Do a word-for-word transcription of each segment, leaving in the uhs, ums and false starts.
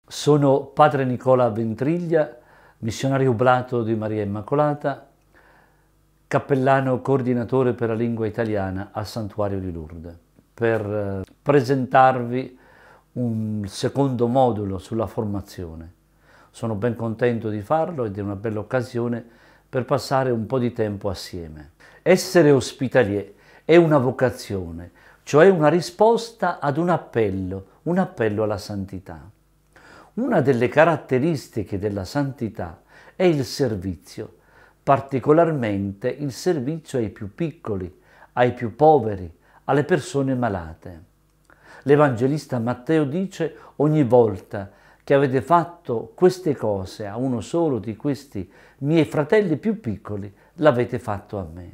Sono padre Nicola Ventriglia, missionario oblato di Maria Immacolata, cappellano coordinatore per la lingua italiana al Santuario di Lourdes, per presentarvi un secondo modulo sulla formazione. Sono ben contento di farlo ed è una bella occasione per passare un po' di tempo assieme. Essere ospitalier è una vocazione, cioè una risposta ad un appello, un appello alla santità. Una delle caratteristiche della santità è il servizio, particolarmente il servizio ai più piccoli, ai più poveri, alle persone malate. L'Evangelista Matteo dice: ogni volta che avete fatto queste cose a uno solo di questi miei fratelli più piccoli, l'avete fatto a me.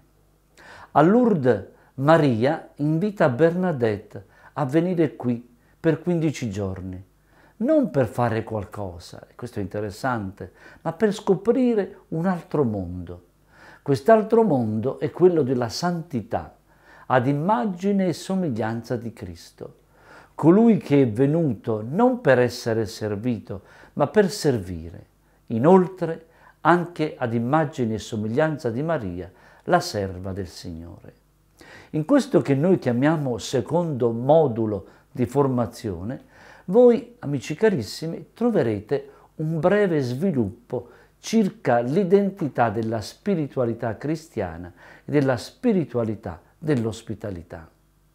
A Lourdes Maria invita Bernadette a venire qui per quindici giorni, non per fare qualcosa, questo è interessante, ma per scoprire un altro mondo. Quest'altro mondo è quello della santità, ad immagine e somiglianza di Cristo. Colui che è venuto non per essere servito, ma per servire. Inoltre, anche ad immagine e somiglianza di Maria, la serva del Signore. In questo che noi chiamiamo secondo modulo di formazione, voi, amici carissimi, troverete un breve sviluppo circa l'identità della spiritualità cristiana e della spiritualità dell'ospitalità.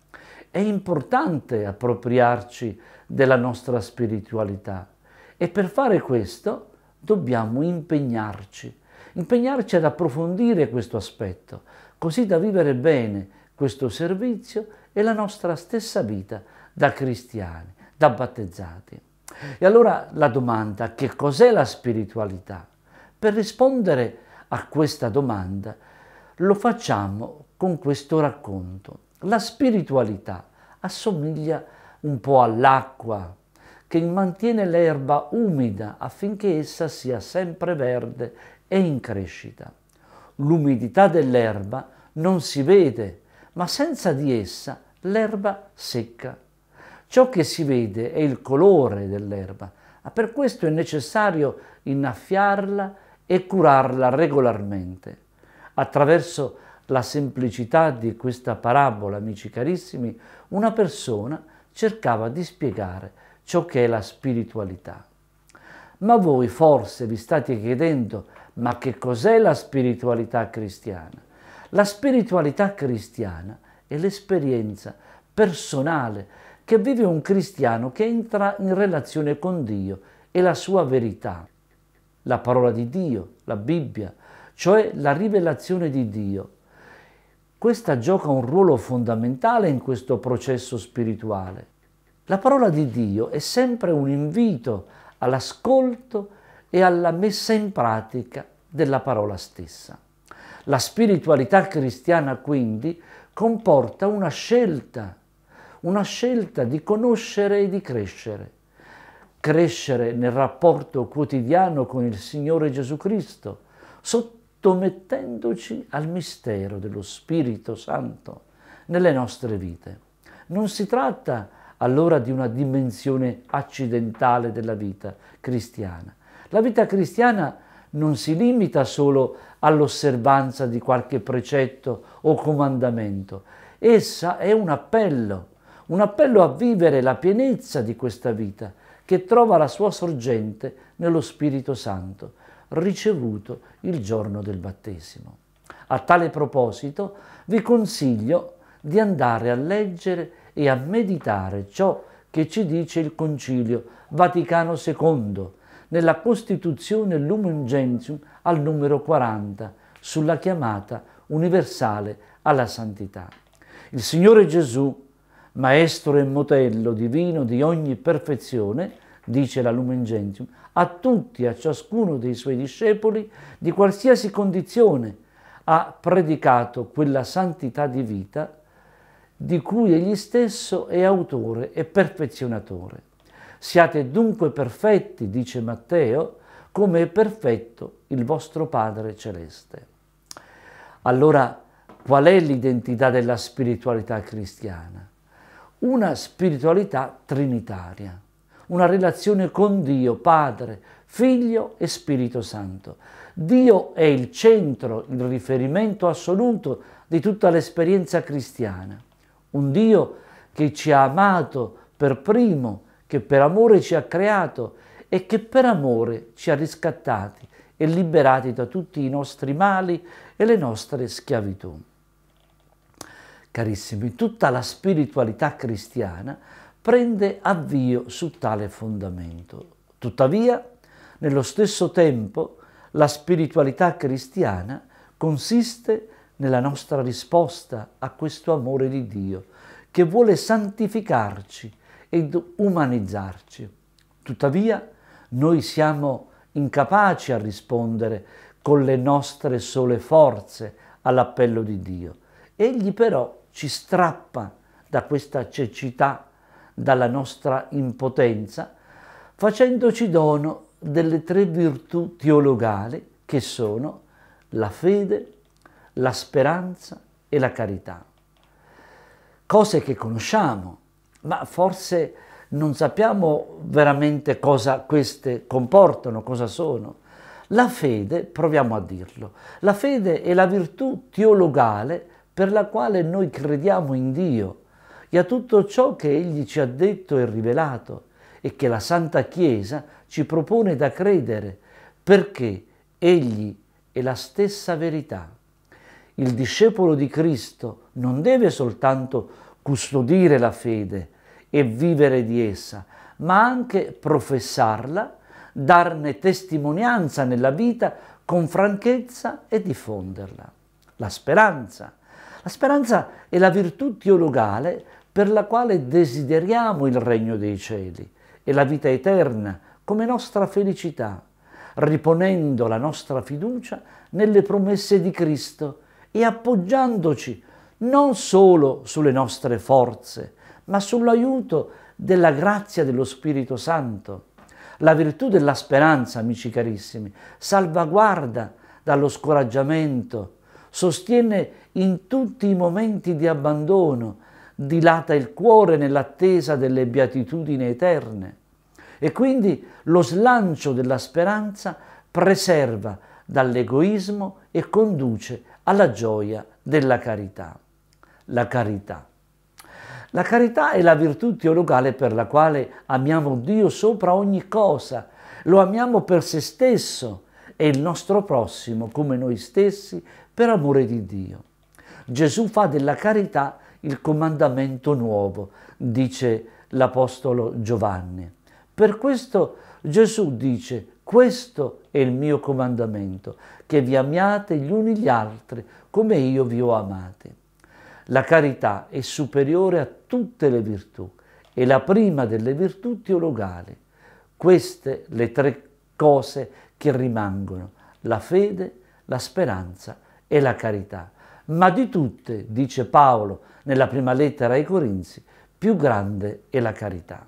È importante appropriarci della nostra spiritualità e per fare questo dobbiamo impegnarci, impegnarci ad approfondire questo aspetto, così da vivere bene questo servizio e la nostra stessa vita da cristiani, da battezzati. E allora la domanda: che cos'è la spiritualità? Per rispondere a questa domanda lo facciamo con questo racconto. La spiritualità assomiglia un po' all'acqua che mantiene l'erba umida affinché essa sia sempre verde e in crescita. L'umidità dell'erba non si vede, ma senza di essa l'erba secca. Ciò che si vede è il colore dell'erba, ma per questo è necessario innaffiarla e curarla regolarmente. Attraverso la semplicità di questa parabola, amici carissimi, una persona cercava di spiegare ciò che è la spiritualità. Ma voi forse vi state chiedendo: ma che cos'è la spiritualità cristiana? La spiritualità cristiana è l'esperienza personale che vive un cristiano che entra in relazione con Dio e la sua verità, la parola di Dio, la Bibbia, cioè la rivelazione di Dio. Questa gioca un ruolo fondamentale in questo processo spirituale. La parola di Dio è sempre un invito all'ascolto e alla messa in pratica della parola stessa. La spiritualità cristiana quindi comporta una scelta, una scelta di conoscere e di crescere. Crescere nel rapporto quotidiano con il Signore Gesù Cristo, sottomettendoci al mistero dello Spirito Santo nelle nostre vite. Non si tratta allora di una dimensione accidentale della vita cristiana. La vita cristiana non si limita solo all'osservanza di qualche precetto o comandamento. Essa è un appello, un appello a vivere la pienezza di questa vita che trova la sua sorgente nello Spirito Santo, ricevuto il giorno del battesimo. A tale proposito vi consiglio di andare a leggere e a meditare ciò che ci dice il Concilio Vaticano secondo nella Costituzione Lumen Gentium al numero quaranta sulla chiamata universale alla santità. Il Signore Gesù, Maestro e modello divino di ogni perfezione, dice la Lumen Gentium, a tutti, a ciascuno dei suoi discepoli, di qualsiasi condizione, ha predicato quella santità di vita di cui egli stesso è autore e perfezionatore. Siate dunque perfetti, dice Matteo, come è perfetto il vostro Padre Celeste. Allora, qual è l'identità della spiritualità cristiana? Una spiritualità trinitaria. una relazione con Dio, Padre, Figlio e Spirito Santo. Dio è il centro, il riferimento assoluto di tutta l'esperienza cristiana. Un Dio che ci ha amato per primo, che per amore ci ha creato e che per amore ci ha riscattati e liberati da tutti i nostri mali e le nostre schiavitù. Carissimi, tutta la spiritualità cristiana prende avvio su tale fondamento. Tuttavia, nello stesso tempo, la spiritualità cristiana consiste nella nostra risposta a questo amore di Dio, che vuole santificarci ed umanizzarci. Tuttavia, noi siamo incapaci a rispondere con le nostre sole forze all'appello di Dio. Egli però ci strappa da questa cecità, dalla nostra impotenza, facendoci dono delle tre virtù teologali che sono la fede, la speranza e la carità. Cose che conosciamo, ma forse non sappiamo veramente cosa queste comportano, cosa sono. La fede, proviamo a dirlo, la fede è la virtù teologale per la quale noi crediamo in Dio e a tutto ciò che Egli ci ha detto e rivelato e che la Santa Chiesa ci propone da credere, perché Egli è la stessa verità. Il discepolo di Cristo non deve soltanto custodire la fede e vivere di essa, ma anche professarla, darne testimonianza nella vita con franchezza e diffonderla. La speranza. La speranza è la virtù teologale per la quale desideriamo il regno dei cieli e la vita eterna come nostra felicità, riponendo la nostra fiducia nelle promesse di Cristo e appoggiandoci non solo sulle nostre forze, ma sull'aiuto della grazia dello Spirito Santo. La virtù della speranza, amici carissimi, salvaguarda dallo scoraggiamento, sostiene in tutti i momenti di abbandono, dilata il cuore nell'attesa delle beatitudini eterne. E quindi lo slancio della speranza preserva dall'egoismo e conduce alla gioia della carità. La carità. La carità è la virtù teologale per la quale amiamo Dio sopra ogni cosa, lo amiamo per se stesso e il nostro prossimo come noi stessi per amore di Dio. Gesù fa della carità il comandamento nuovo, dice l'Apostolo Giovanni. Per questo Gesù dice: questo è il mio comandamento, che vi amiate gli uni gli altri come io vi ho amati. La carità è superiore a tutte le virtù, è la prima delle virtù teologali. Queste le tre cose che rimangono: la fede, la speranza e la carità. Ma di tutte, dice Paolo nella prima lettera ai Corinzi, più grande è la carità.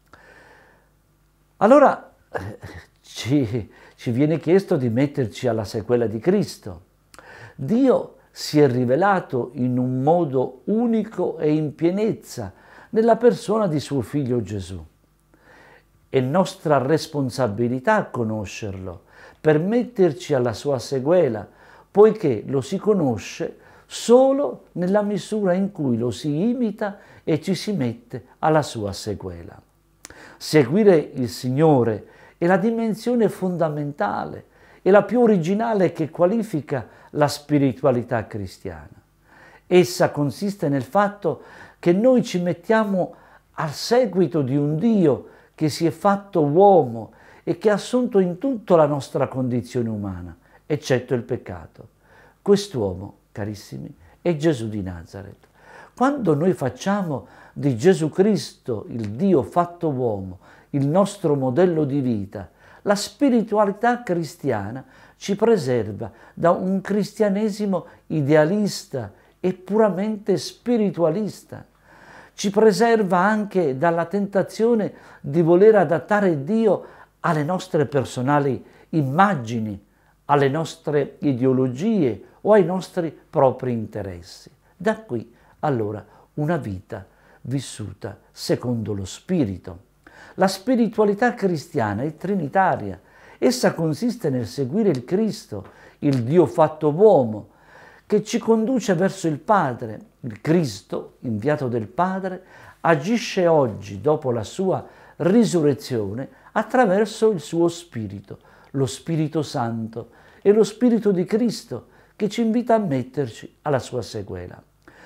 Allora ci, ci viene chiesto di metterci alla sequela di Cristo. Dio si è rivelato in un modo unico e in pienezza nella persona di suo Figlio Gesù. È nostra responsabilità conoscerlo per metterci alla sua sequela, poiché lo si conosce solo nella misura in cui lo si imita e ci si mette alla sua sequela. Seguire il Signore è la dimensione fondamentale e la più originale che qualifica la spiritualità cristiana. Essa consiste nel fatto che noi ci mettiamo al seguito di un Dio che si è fatto uomo e che ha assunto in tutto la nostra condizione umana, eccetto il peccato. Quest'uomo, carissimi, è Gesù di Nazaret. Quando noi facciamo di Gesù Cristo, il Dio fatto uomo, il nostro modello di vita, la spiritualità cristiana ci preserva da un cristianesimo idealista e puramente spiritualista. Ci preserva anche dalla tentazione di voler adattare Dio alle nostre personali immagini, alle nostre ideologie o ai nostri propri interessi. Da qui, allora, una vita vissuta secondo lo Spirito. La spiritualità cristiana è trinitaria. Essa consiste nel seguire il Cristo, il Dio fatto uomo, che ci conduce verso il Padre. Il Cristo, inviato del Padre, agisce oggi, dopo la sua risurrezione, attraverso il suo Spirito, lo Spirito Santo e lo Spirito di Cristo, che ci invita a metterci alla sua sequela.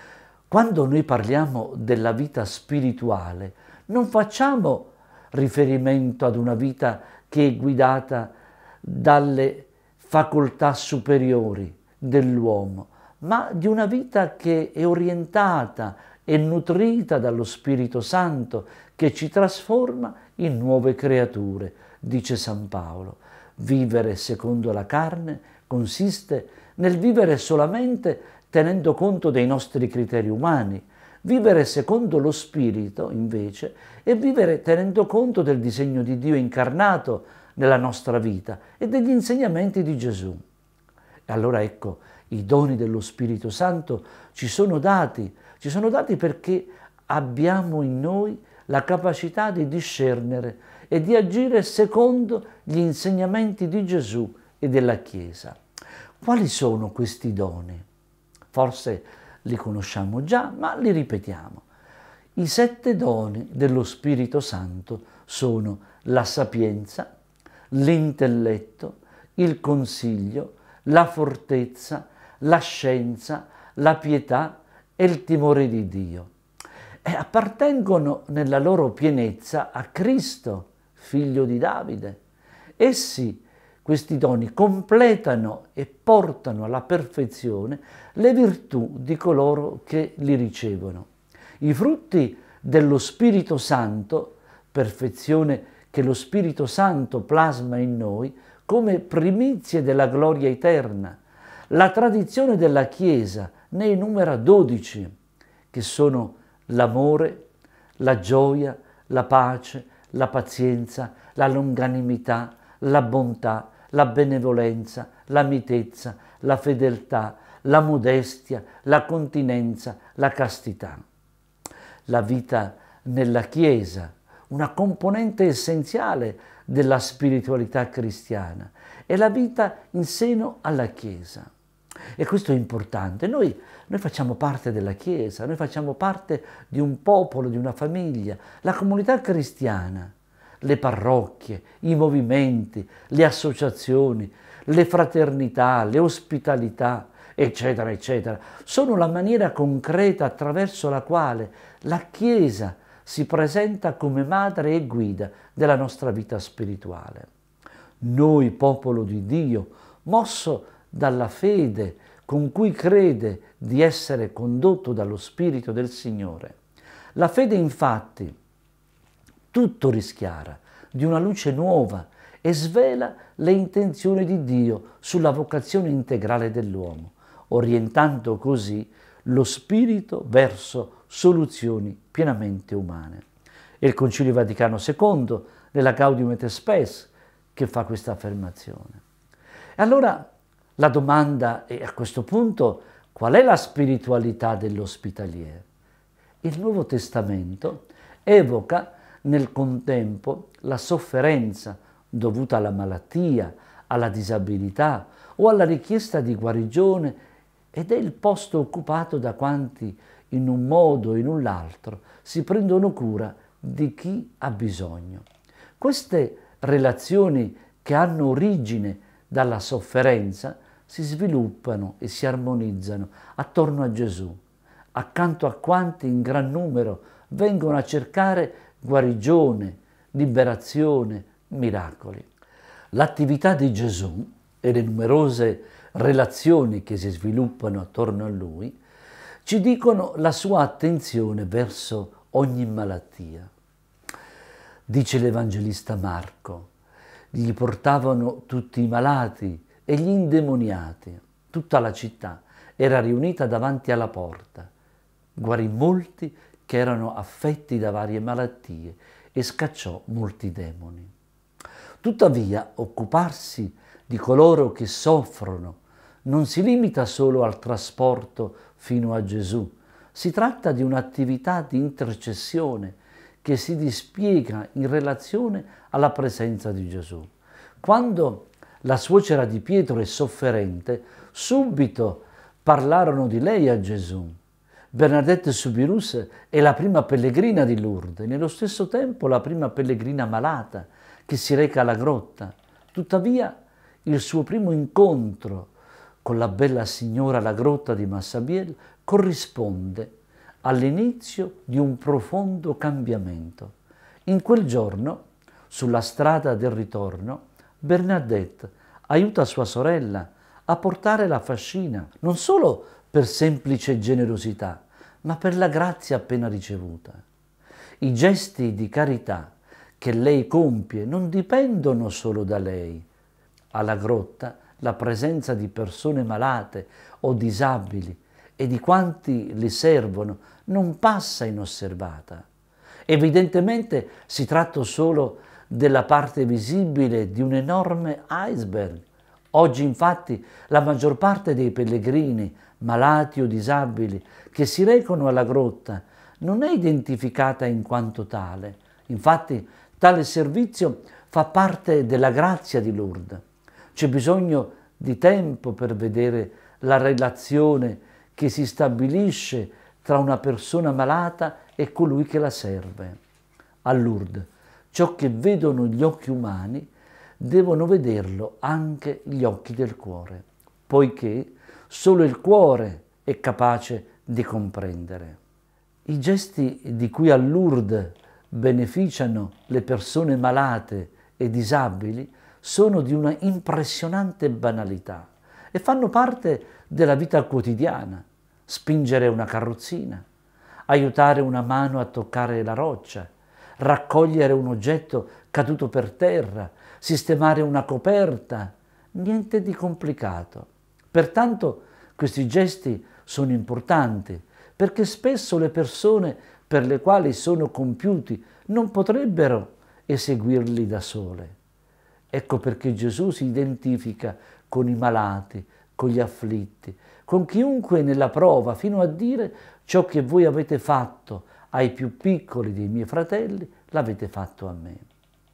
Quando noi parliamo della vita spirituale, non facciamo riferimento ad una vita che è guidata dalle facoltà superiori dell'uomo, ma di una vita che è orientata e nutrita dallo Spirito Santo, che ci trasforma in nuove creature, dice San Paolo. Vivere secondo la carne consiste nel vivere solamente tenendo conto dei nostri criteri umani. Vivere secondo lo Spirito, invece, è vivere tenendo conto del disegno di Dio incarnato nella nostra vita e degli insegnamenti di Gesù. E allora ecco, i doni dello Spirito Santo ci sono dati, ci sono dati perché abbiamo in noi la capacità di discernere e di agire secondo gli insegnamenti di Gesù e della Chiesa. Quali sono questi doni? Forse li conosciamo già, ma li ripetiamo. I sette doni dello Spirito Santo sono la sapienza, l'intelletto, il consiglio, la fortezza, la scienza, la pietà e il timore di Dio. E appartengono nella loro pienezza a Cristo, figlio di Davide. Essi, questi doni, completano e portano alla perfezione le virtù di coloro che li ricevono. I frutti dello Spirito Santo, perfezione che lo Spirito Santo plasma in noi come primizie della gloria eterna. La tradizione della Chiesa ne enumera dodici, che sono l'amore, la gioia, la pace, la pazienza, la longanimità, la bontà, la benevolenza, la mitezza, la fedeltà, la modestia, la continenza, la castità. La vita nella Chiesa, una componente essenziale della spiritualità cristiana, è la vita in seno alla Chiesa. E questo è importante. Noi, noi facciamo parte della Chiesa, noi facciamo parte di un popolo, di una famiglia, la comunità cristiana. Le parrocchie, i movimenti, le associazioni, le fraternità, le ospitalità, eccetera, eccetera, sono la maniera concreta attraverso la quale la Chiesa si presenta come madre e guida della nostra vita spirituale. Noi, popolo di Dio, mosso dalla fede con cui crede di essere condotto dallo Spirito del Signore. La fede, infatti, tutto rischiara di una luce nuova e svela le intenzioni di Dio sulla vocazione integrale dell'uomo, orientando così lo spirito verso soluzioni pienamente umane. È il Concilio Vaticano secondo, nella Gaudium et Spes, che fa questa affermazione. E allora la domanda è, a questo punto, qual è la spiritualità dell'ospitaliere? Il Nuovo Testamento evoca nel contempo la sofferenza dovuta alla malattia, alla disabilità o alla richiesta di guarigione ed è il posto occupato da quanti in un modo o in un altro si prendono cura di chi ha bisogno. Queste relazioni che hanno origine dalla sofferenza si sviluppano e si armonizzano attorno a Gesù, accanto a quanti in gran numero vengono a cercare guarigione, liberazione, miracoli. L'attività di Gesù e le numerose relazioni che si sviluppano attorno a Lui ci dicono la sua attenzione verso ogni malattia. Dice l'Evangelista Marco, gli portavano tutti i malati e gli indemoniati. Tutta la città era riunita davanti alla porta. Guarì molti che erano affetti da varie malattie e scacciò molti demoni. Tuttavia, occuparsi di coloro che soffrono non si limita solo al trasporto fino a Gesù. Si tratta di un'attività di intercessione che si dispiega in relazione alla presenza di Gesù. Quando la suocera di Pietro è sofferente, subito parlarono di lei a Gesù. Bernadette Soubirous è la prima pellegrina di Lourdes, nello stesso tempo la prima pellegrina malata che si reca alla grotta. Tuttavia, il suo primo incontro con la bella signora alla grotta di Massabielle corrisponde all'inizio di un profondo cambiamento. In quel giorno, sulla strada del ritorno, Bernadette aiuta sua sorella a portare la fascina, non solo per semplice generosità, ma per la grazia appena ricevuta. I gesti di carità che lei compie non dipendono solo da lei. Alla grotta la presenza di persone malate o disabili e di quanti li servono non passa inosservata. Evidentemente si tratta solo della parte visibile di un enorme iceberg. Oggi infatti la maggior parte dei pellegrini, malati o disabili, che si recano alla grotta non è identificata in quanto tale. Infatti tale servizio fa parte della grazia di Lourdes. C'è bisogno di tempo per vedere la relazione che si stabilisce tra una persona malata e colui che la serve. A Lourdes, ciò che vedono gli occhi umani devono vederlo anche gli occhi del cuore, poiché solo il cuore è capace di comprendere. I gesti di cui a Lourdes beneficiano le persone malate e disabili sono di una impressionante banalità e fanno parte della vita quotidiana. Spingere una carrozzina, aiutare una mano a toccare la roccia, raccogliere un oggetto caduto per terra, sistemare una coperta, niente di complicato. Pertanto questi gesti sono importanti perché spesso le persone per le quali sono compiuti non potrebbero eseguirli da sole. Ecco perché Gesù si identifica con i malati, con gli afflitti, con chiunque nella prova, fino a dire: ciò che voi avete fatto ai più piccoli dei miei fratelli, l'avete fatto a me.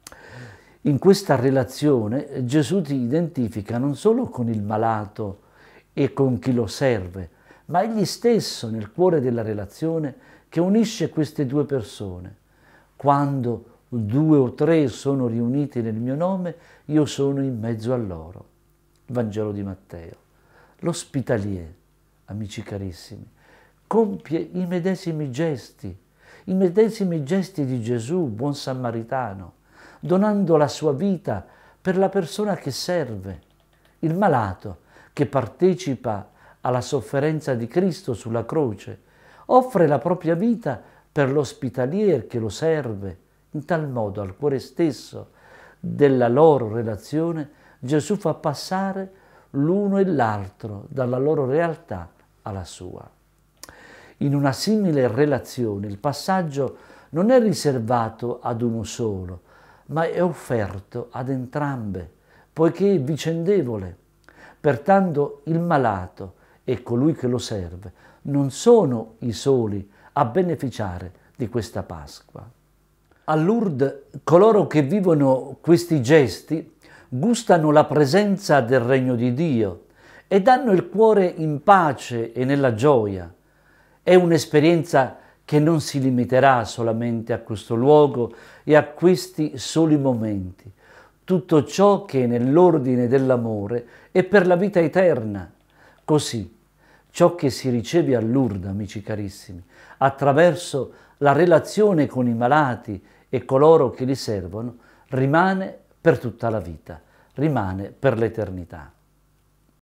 In questa relazione Gesù ti identifica non solo con il malato e con chi lo serve, ma egli stesso nel cuore della relazione che unisce queste due persone. Quando due o tre sono riuniti nel mio nome, io sono in mezzo a loro. Vangelo di Matteo. L'ospitalier, amici carissimi, compie i medesimi gesti, i medesimi gesti di Gesù, buon samaritano, donando la sua vita per la persona che serve. Il malato, che partecipa alla sofferenza di Cristo sulla croce, offre la propria vita per l'ospitalier che lo serve. In tal modo, al cuore stesso della loro relazione, Gesù fa passare l'uno e l'altro dalla loro realtà alla sua. In una simile relazione il passaggio non è riservato ad uno solo, ma è offerto ad entrambe, poiché è vicendevole. Pertanto il malato e colui che lo serve non sono i soli a beneficiare di questa Pasqua. A Lourdes coloro che vivono questi gesti gustano la presenza del regno di Dio e danno il cuore in pace e nella gioia. È un'esperienza che non si limiterà solamente a questo luogo e a questi soli momenti. Tutto ciò che è nell'ordine dell'amore è per la vita eterna. Così, ciò che si riceve a Lourdes, amici carissimi, attraverso la relazione con i malati e coloro che li servono, rimane per tutta la vita, rimane per l'eternità.